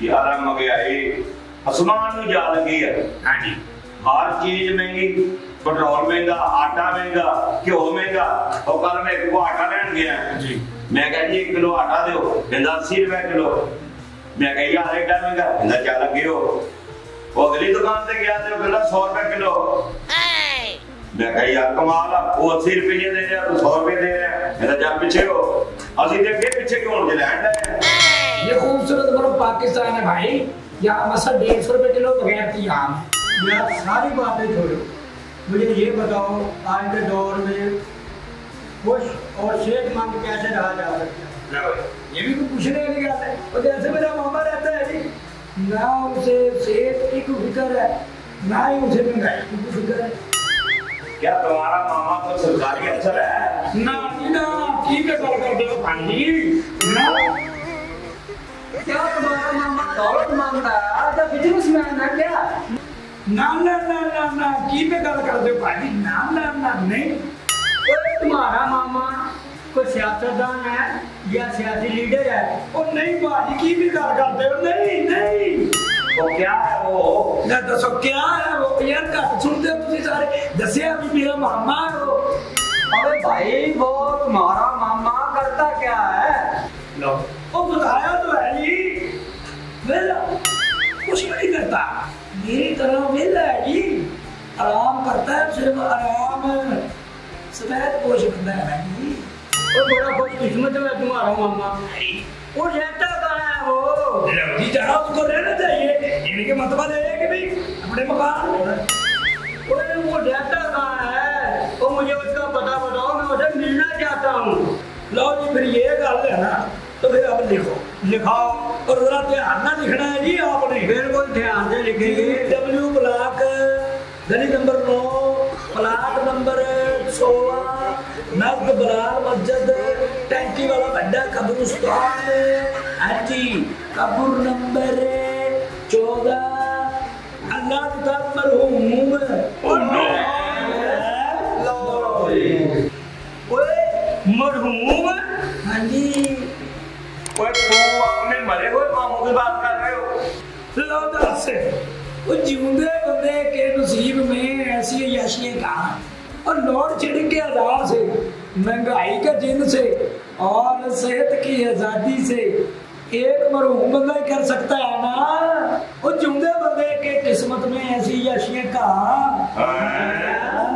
यार महंगाई आसमान में जा लगी है। हाँ जी, हर चीज महंगी, पेट्रोल महंगा, आटा महंगा, घ्यो महंगा। और कल मैं एक आटा लैन गया जी, मैं कहा जी 1 किलो आटा दो, कहता 80 रुपए किलो। मैं कहा यार एडा महंगा, कहता चल लगे हो। वो अगली दुकान से गया तो कहता 100 रुपए किलो। मैं कहा यार कमाल है, वो 80 रुपये दे रहे हैं, 100 रुपये दे रहे हैं। कहता जा पीछे हो, असि दे के पीछे क्यों हो लैंड। ये खूबसूरत बड़ा पाकिस्तान है भाई, यहाँ मसा 150 रुपए किलो बगैर की आम। यार सारी बातें छोड़ो, मुझे ये बताओ आज के दौर में खुश और सेहतमंद कैसे रहा जा सकता है? ये भी पूछने वाली बात है। और जैसे मेरा मामा रहता है जी, ना उसे सेहत की कोई फिक्र है, ना ही उसे महंगाई की कोई फिक्र है। क्या तुम्हारा मामा तो सरकारी अफसर है? ना ठीक है, कॉल कर दो भाई ना। क्या तुम्हारा मामा दौलत मांगता है? क्या बिजनेसमैन है क्या? ना की पे गल कर दो भाई, ना नहीं। तुम्हारा मामा कोई सियासतदान है या सियासी लीडर है? ओ नहीं भाई, की भी गल करते हो? नहीं तो क्या है वो? ना दसो क्या है वो यार, घट सुनते हो तुम सारे। दसिया भी मेरा मामा है वो। अबे भाई वो तुम्हारा मामा करता क्या है? लो वो बताया तो है जी, वेला कुछ नहीं करता, मेरी तरह वेला है जी, आराम करता है, सिर्फ आराम। सफेद पोश बंदा है जी। वो बड़ा खुशकिस्मत है तुम्हारा मामा। वो रहता कहाँ है वो? जी जरा उसको रहना चाहिए, इनके मतलब है कि भी अपने मकान। वो रहता कहाँ है? वो मुझे उसका पता बताओ, मैं उसे मिलना चाहता हूँ। लो जी फिर ये गल है ना, तो फिर आप लिखाओ और जरा ध्यान ना लिखना है जी आपने। बिल्कुल ध्यान से लिखेंगे। W ब्लॉक, गली नंबर 9, प्लाट नंबर 16, नज़द बलाल मस्जिद, टैंकी वाला बड्डा कब्रिस्तान। हाँ जी, कब्र नंबर 14, अल्लाह की तरफ मरहूम। मरहूम? हाँ जी। तुम अपने मरे हुए मामू की बात कर रहे हो? लो दस, वो जिंदे बंदे के नसीब में ऐसी अयाशियां कहाँ? और लोड छिड़क के अदाब से, महंगाई का जिन से और सेहत की आजादी से एक मरहूम बंदा ही कर सकता है ना। वो जिंदे बंदे के किस्मत में ऐसी अयाशियां कहाँ?